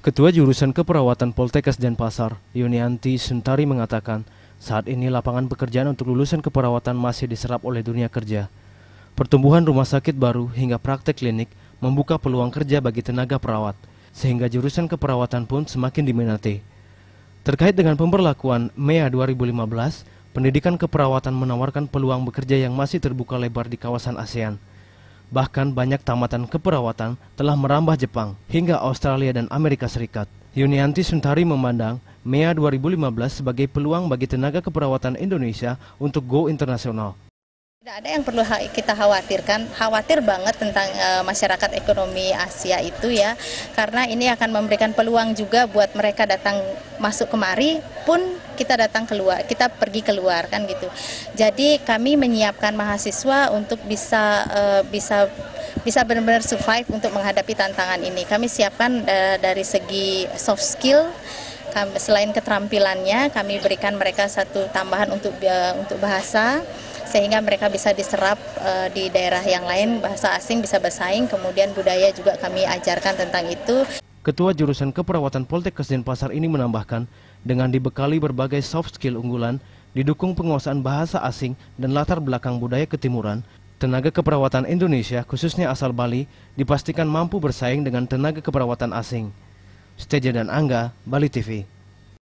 Ketua Jurusan Keperawatan Poltekkes Denpasar, Yunianti Suntari mengatakan, saat ini lapangan pekerjaan untuk lulusan keperawatan masih diserap oleh dunia kerja. Pertumbuhan rumah sakit baru hingga praktek klinik membuka peluang kerja bagi tenaga perawat, sehingga jurusan keperawatan pun semakin diminati. Terkait dengan pemberlakuan MEA 2015, pendidikan keperawatan menawarkan peluang bekerja yang masih terbuka lebar di kawasan ASEAN. Bahkan banyak tamatan keperawatan telah merambah Jepang hingga Australia dan Amerika Serikat. Yunianti Suntari memandang MEA 2015 sebagai peluang bagi tenaga keperawatan Indonesia untuk go internasional. Tidak ada yang perlu kita khawatirkan, khawatir banget tentang masyarakat ekonomi Asia itu ya, karena ini akan memberikan peluang juga buat mereka datang masuk kemari pun kita datang keluar, kita pergi keluar kan gitu. Jadi kami menyiapkan mahasiswa untuk bisa benar-benar survive untuk menghadapi tantangan ini. Kami siapkan dari segi soft skill. Selain keterampilannya, kami berikan mereka satu tambahan untuk bahasa, sehingga mereka bisa diserap di daerah yang lain, bahasa asing bisa bersaing, kemudian budaya juga kami ajarkan tentang itu. Ketua Jurusan Keperawatan Poltekkes Denpasar ini menambahkan, dengan dibekali berbagai soft skill unggulan, didukung penguasaan bahasa asing dan latar belakang budaya ketimuran, tenaga keperawatan Indonesia, khususnya asal Bali, dipastikan mampu bersaing dengan tenaga keperawatan asing. Steja dan Angga, Bali TV.